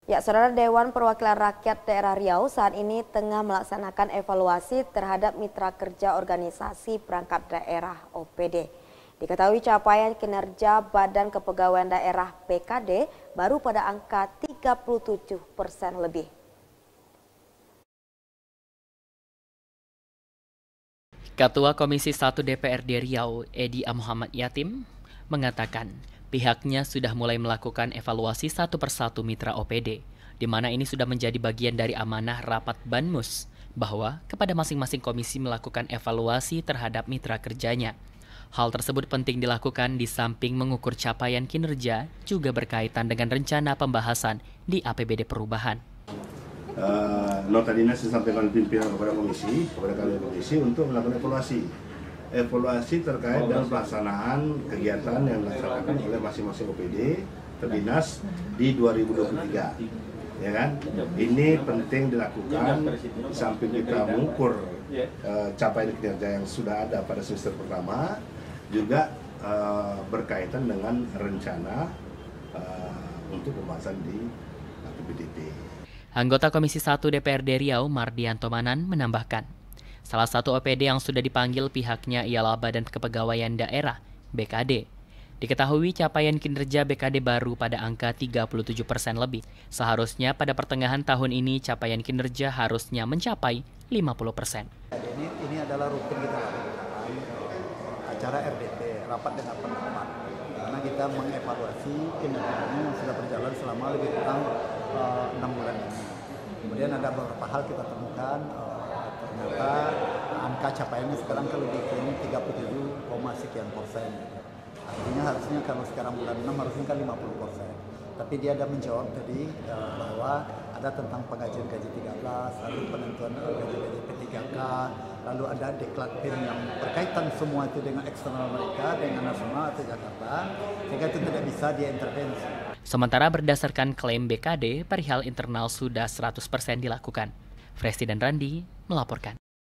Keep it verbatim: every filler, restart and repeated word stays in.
Ya, Saudara, Dewan Perwakilan Rakyat Daerah Riau saat ini tengah melaksanakan evaluasi terhadap mitra kerja organisasi perangkat daerah O P D. Diketahui capaian kinerja Badan Kepegawaian Daerah B K D baru pada angka tiga puluh tujuh persen lebih. Ketua Komisi satu D P R D Riau, Edi A. Muhammad Yatim, mengatakan pihaknya sudah mulai melakukan evaluasi satu persatu mitra O P D, di mana ini sudah menjadi bagian dari amanah rapat Banmus, bahwa kepada masing-masing komisi melakukan evaluasi terhadap mitra kerjanya. Hal tersebut penting dilakukan di samping mengukur capaian kinerja, juga berkaitan dengan rencana pembahasan di A P B D perubahan. Uh, nota dinas disampaikan pimpinan kepada komisi, kepada kami komisi untuk melakukan evaluasi. Evaluasi terkait dengan pelaksanaan kegiatan yang dilaksanakan oleh masing-masing O P D terdinas di dua ribu dua puluh tiga. Ya kan? Ini penting dilakukan sampai kita mengukur uh, capaian kinerja yang sudah ada pada semester pertama, juga uh, berkaitan dengan rencana uh, untuk pembahasan di A P B D P. Anggota Komisi satu D P R D Riau, Mardianto Manan, menambahkan, salah satu O P D yang sudah dipanggil pihaknya ialah Badan Kepegawaian Daerah B K D. Diketahui capaian kinerja B K D baru pada angka tiga puluh tujuh persen lebih. Seharusnya pada pertengahan tahun ini capaian kinerja harusnya mencapai lima puluh persen. Ini, ini adalah rutin kita lakukan acara R D T, rapat dengan pendapat. Karena kita mengevaluasi kinerjanya yang sudah berjalan selama lebih kurang enam uh, bulan ini. Kemudian ada beberapa hal kita temukan, uh, ternyata angka capaiannya sekarang ke lebih kurang tiga puluh tujuh, sekian persen. Artinya harusnya kalau sekarang bulan enam harusnya kan lima puluh persen. Tapi dia ada menjawab tadi uh, bahwa ada tentang penggajian gaji tiga belas, lalu penentuan gaji-gaji P tiga K, lalu ada deklat P I N yang berkaitan semua itu dengan eksternal mereka, dengan nasional atau Jakarta, sehingga itu tidak bisa diintervensi. Sementara berdasarkan klaim B K D, perihal internal sudah seratus persen dilakukan. Presiden Randi melaporkan.